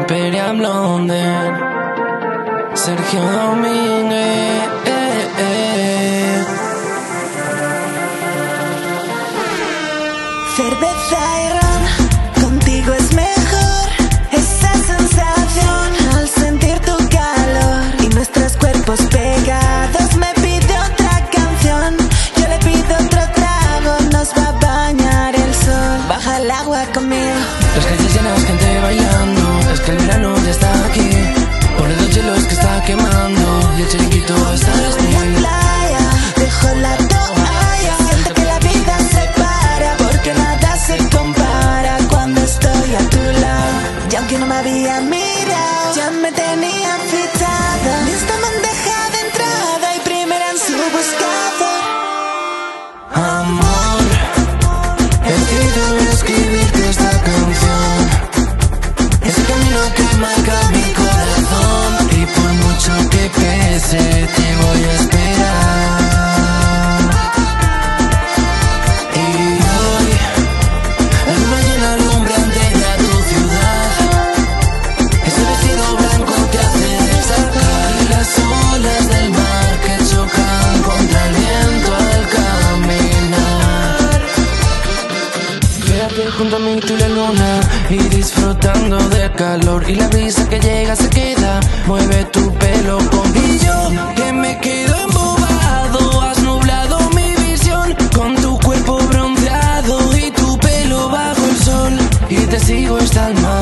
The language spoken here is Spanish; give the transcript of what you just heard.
Imperial Blonde, Sergio Domínguez. Cerveza y ron, contigo es mejor. Esa sensación al sentir tu calor y nuestros cuerpos pegados. Me pide otra canción, yo le pido otro trago. Nos va a bañar el sol, baja el agua conmigo. Las calles llenas, gente bailando. Es que el verano ya está aquí. Por los hielos que está quemando y el chiringuito está En la playa, dejo la toalla. Siento que la vida se para, porque nada se compara cuando estoy a tu lado. Y aunque no me había mirado, ya me tenía fichada. Lista bandeja de entrada y primera en su buscador. Amor, he querido escribirte esta canción. Ese camino que marca mi corazón. Y por mucho que pese, te voy a esperar. Y hoy, la luna llena alumbra entera tu ciudad. Ese vestido blanco te hace destacar. Y las olas del mar que chocan contra el viento al caminar. Quédate junto a mí, tú y la luna, y disfrutando del calor. Y la brisa que llega se queda, mueve tu pelo con brillo. Que me quedo embobado, has nublado mi visión. Con tu cuerpo bronceado y tu pelo bajo el sol. Y te sigo hasta el mar.